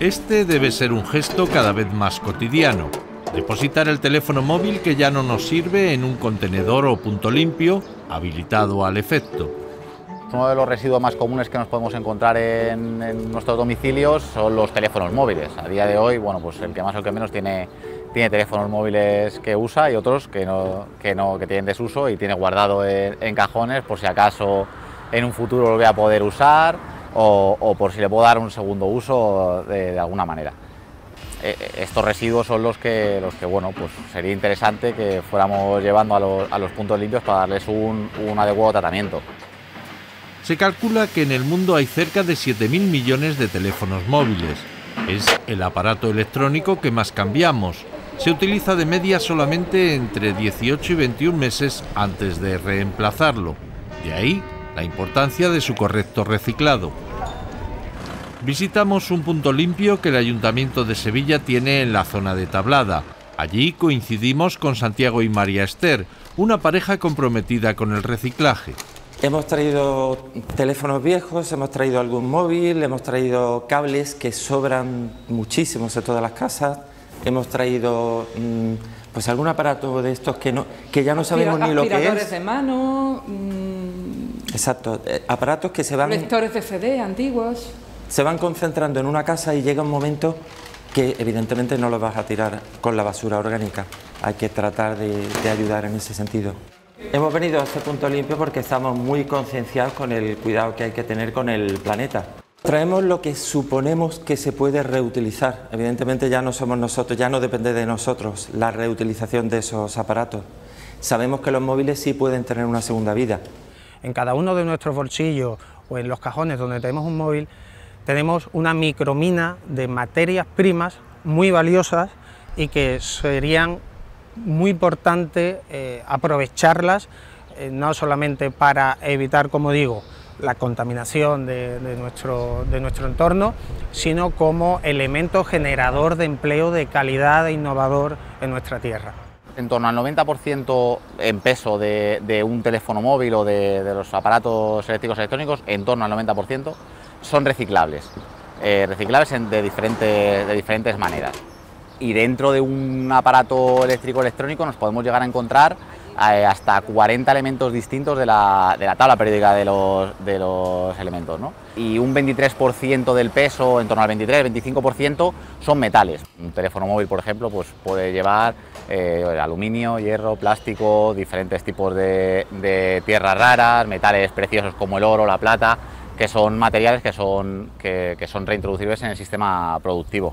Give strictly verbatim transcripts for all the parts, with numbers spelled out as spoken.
Este debe ser un gesto cada vez más cotidiano. Depositar el teléfono móvil que ya no nos sirve en un contenedor o punto limpio habilitado al efecto. Uno de los residuos más comunes que nos podemos encontrar en, en nuestros domicilios son los teléfonos móviles. A día de hoy, bueno, pues el que más o el que menos tiene, tiene teléfonos móviles que usa y otros que no, que no que tienen desuso y tiene guardado en, en cajones por si acaso en un futuro lo voy a poder usar o, o por si le puedo dar un segundo uso de, de alguna manera. Estos residuos son los que, los que bueno, pues sería interesante que fuéramos llevando a los, a los puntos limpios para darles un, un adecuado tratamiento. Se calcula que en el mundo hay cerca de siete mil millones de teléfonos móviles. Es el aparato electrónico que más cambiamos. Se utiliza de media solamente entre dieciocho y veintiún meses antes de reemplazarlo. De ahí la importancia de su correcto reciclado. Visitamos un punto limpio que el Ayuntamiento de Sevilla tiene en la zona de Tablada. Allí coincidimos con Santiago y María Esther, una pareja comprometida con el reciclaje. Hemos traído teléfonos viejos, hemos traído algún móvil, hemos traído cables que sobran muchísimos en todas las casas, hemos traído mmm, pues algún aparato de estos que, no, que ya no sabemos ni lo que es. Aspiradores de mano. Mmm, Exacto, eh, aparatos que se van... lectores de C D antiguos. Se van concentrando en una casa y llega un momento que evidentemente no los vas a tirar con la basura orgánica. Hay que tratar de, de ayudar en ese sentido. Hemos venido a este punto limpio porque estamos muy concienciados con el cuidado que hay que tener con el planeta. Traemos lo que suponemos que se puede reutilizar. Evidentemente ya no somos nosotros, ya no depende de nosotros la reutilización de esos aparatos. Sabemos que los móviles sí pueden tener una segunda vida. En cada uno de nuestros bolsillos o en los cajones donde tenemos un móvil, tenemos una micromina de materias primas muy valiosas y que serían muy importante eh, aprovecharlas, eh, no solamente para evitar, como digo, la contaminación de, de, nuestro, de nuestro entorno, sino como elemento generador de empleo de calidad e innovador en nuestra tierra. En torno al noventa por ciento en peso de, de un teléfono móvil o de, de los aparatos eléctricos electrónicos, en torno al noventa por ciento, son reciclables, eh, reciclables en, de, diferentes, de diferentes maneras. Y dentro de un aparato eléctrico electrónico nos podemos llegar a encontrar eh, hasta cuarenta elementos distintos de la, de la tabla periódica de los, de los elementos, ¿no? Y un veintitrés por ciento del peso, en torno al veintitrés a veinticinco por ciento, son metales. Un teléfono móvil, por ejemplo, pues puede llevar eh, aluminio, hierro, plástico, diferentes tipos de, de tierras raras, metales preciosos como el oro, la plata, que son materiales que son, que, que son reintroducibles en el sistema productivo.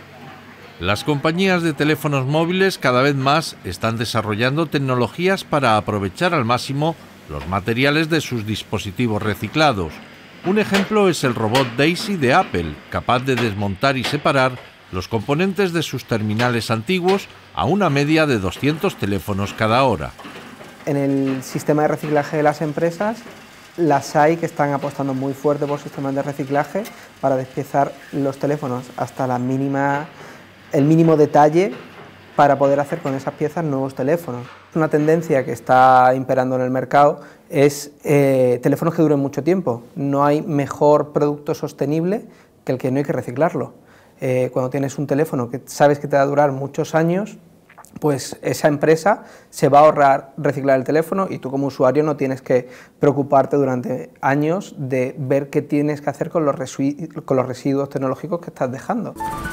Las compañías de teléfonos móviles cada vez más están desarrollando tecnologías para aprovechar al máximo los materiales de sus dispositivos reciclados. Un ejemplo es el robot Daisy de Apple, capaz de desmontar y separar los componentes de sus terminales antiguos a una media de doscientos teléfonos cada hora. En el sistema de reciclaje de las empresas, las hay que están apostando muy fuerte por sistemas de reciclaje para despiezar los teléfonos hasta la mínima... el mínimo detalle para poder hacer con esas piezas nuevos teléfonos. Una tendencia que está imperando en el mercado es eh, teléfonos que duren mucho tiempo. No hay mejor producto sostenible que el que no hay que reciclarlo. Eh, cuando tienes un teléfono que sabes que te va a durar muchos años, pues esa empresa se va a ahorrar reciclar el teléfono y tú como usuario no tienes que preocuparte durante años de ver qué tienes que hacer con los, residu- con los residuos tecnológicos que estás dejando.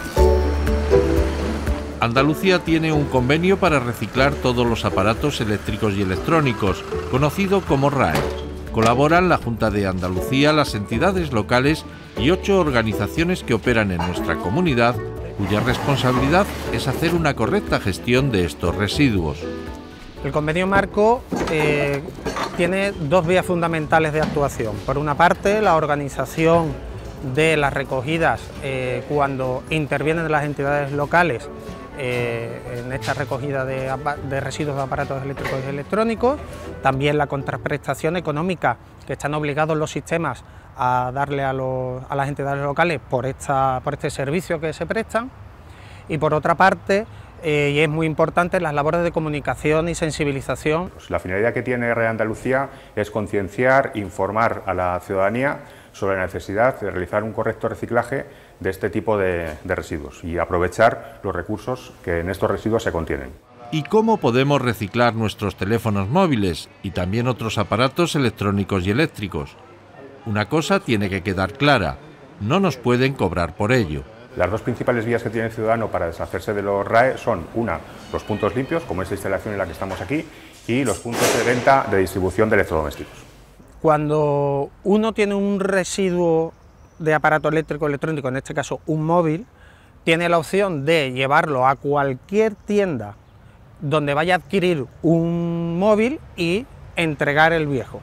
Andalucía tiene un convenio para reciclar todos los aparatos eléctricos y electrónicos, conocido como R A E. Colaboran la Junta de Andalucía, las entidades locales y ocho organizaciones que operan en nuestra comunidad, cuya responsabilidad es hacer una correcta gestión de estos residuos. El convenio marco eh, tiene dos vías fundamentales de actuación. Por una parte, la organización de las recogidas eh, cuando intervienen las entidades locales Eh, en esta recogida de, de residuos de aparatos eléctricos y electrónicos, también la contraprestación económica que están obligados los sistemas a darle a, los, a las entidades locales por, esta, por este servicio que se prestan, y por otra parte, eh, y es muy importante, las labores de comunicación y sensibilización. Pues la finalidad que tiene R A E Andalucía es concienciar, informar a la ciudadanía sobre la necesidad de realizar un correcto reciclaje de este tipo de, de residuos y aprovechar los recursos que en estos residuos se contienen. ¿Y cómo podemos reciclar nuestros teléfonos móviles y también otros aparatos electrónicos y eléctricos? Una cosa tiene que quedar clara, no nos pueden cobrar por ello. Las dos principales vías que tiene el ciudadano para deshacerse de los R A E son, una, los puntos limpios, como esta instalación en la que estamos aquí, y los puntos de venta de distribución de electrodomésticos. Cuando uno tiene un residuo de aparato eléctrico o electrónico, en este caso un móvil, tiene la opción de llevarlo a cualquier tienda donde vaya a adquirir un móvil y entregar el viejo.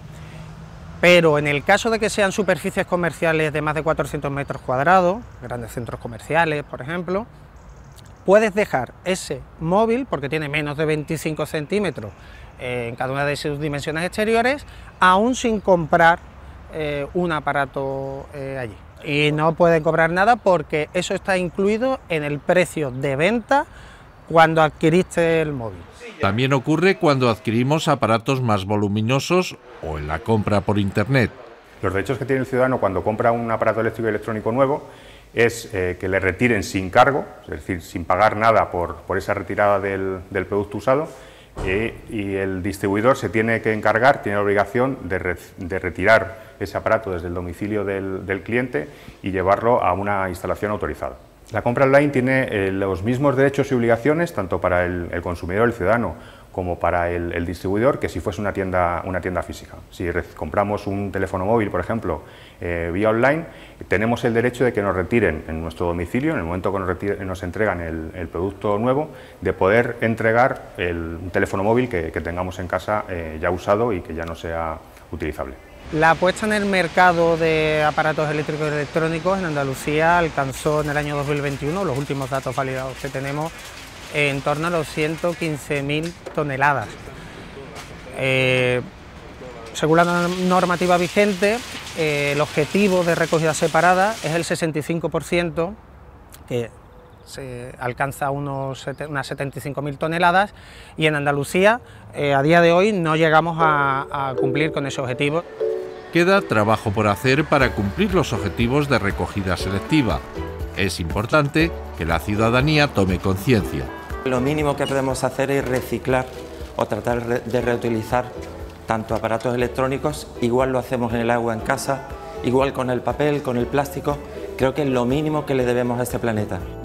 Pero en el caso de que sean superficies comerciales de más de cuatrocientos metros cuadrados, grandes centros comerciales, por ejemplo, puedes dejar ese móvil, porque tiene menos de veinticinco centímetros eh, en cada una de sus dimensiones exteriores, aún sin comprar eh, un aparato eh, allí. Y no pueden cobrar nada porque eso está incluido en el precio de venta cuando adquiriste el móvil. También ocurre cuando adquirimos aparatos más voluminosos o en la compra por internet. Los derechos que tiene el ciudadano cuando compra un aparato eléctrico y electrónico nuevo es eh, que le retiren sin cargo, es decir, sin pagar nada por, por esa retirada del, del producto usado, eh, y el distribuidor se tiene que encargar, tiene la obligación de, re, de retirar ese aparato desde el domicilio del, del cliente y llevarlo a una instalación autorizada. La compra online tiene eh, los mismos derechos y obligaciones, tanto para el, el consumidor, el ciudadano, como para el, el distribuidor, que si fuese una tienda, una tienda física. Si compramos un teléfono móvil, por ejemplo, eh, vía online, tenemos el derecho de que nos retiren en nuestro domicilio, en el momento que nos, retiren, nos entregan el, el producto nuevo, de poder entregar el un teléfono móvil que, que tengamos en casa eh, ya usado y que ya no sea utilizable. La apuesta en el mercado de aparatos eléctricos y electrónicos en Andalucía alcanzó en el año dos mil veintiuno, los últimos datos validados que tenemos, en torno a los ciento quince mil toneladas. Eh, según la normativa vigente, eh, el objetivo de recogida separada es el sesenta y cinco por ciento, que se alcanza unos, unas setenta y cinco mil toneladas, y en Andalucía eh, a día de hoy no llegamos a, a cumplir con ese objetivo. Queda trabajo por hacer para cumplir los objetivos de recogida selectiva. Es importante que la ciudadanía tome conciencia. Lo mínimo que podemos hacer es reciclar o tratar de reutilizar tanto aparatos electrónicos, igual lo hacemos en el agua en casa, igual con el papel, con el plástico. Creo que es lo mínimo que le debemos a este planeta.